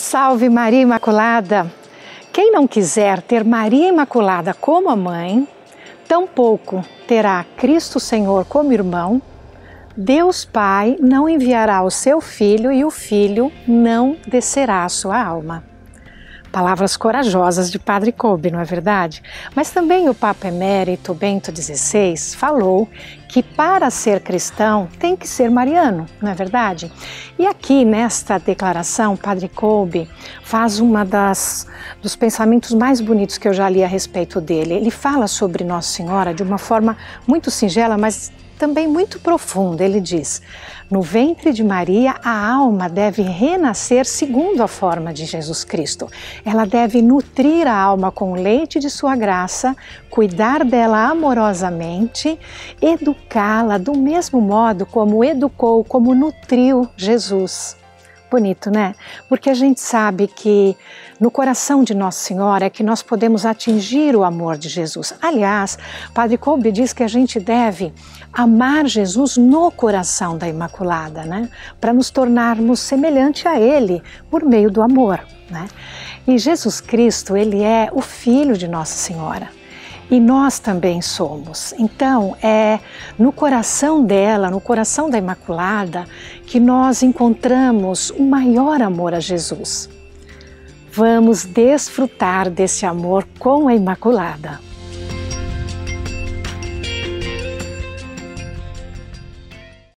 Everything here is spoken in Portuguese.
Salve Maria Imaculada! Quem não quiser ter Maria Imaculada como a mãe, tampouco terá Cristo Senhor como irmão, Deus Pai não enviará o seu Filho e o Filho não descerá a sua alma. Palavras corajosas de Padre Kolbe, não é verdade? Mas também o Papa Emérito Bento XVI falou que para ser cristão tem que ser mariano, não é verdade? E aqui nesta declaração, Padre Kolbe faz dos pensamentos mais bonitos que eu já li a respeito dele. Ele fala sobre Nossa Senhora de uma forma muito singela, mas também muito profunda. Ele diz: no ventre de Maria a alma deve renascer segundo a forma de Jesus Cristo. Ela deve nutrir a alma com o leite de sua graça, cuidar dela amorosamente, educá-la do mesmo modo como educou, como nutriu Jesus. Bonito, né? Porque a gente sabe que no coração de Nossa Senhora é que nós podemos atingir o amor de Jesus. Aliás, Padre Kolbe diz que a gente deve amar Jesus no coração da Imaculada, né? Para nos tornarmos semelhante a Ele por meio do amor, né? E Jesus Cristo, Ele é o Filho de Nossa Senhora. E nós também somos. Então, é no coração dela, no coração da Imaculada, que nós encontramos o maior amor a Jesus. Vamos desfrutar desse amor com a Imaculada.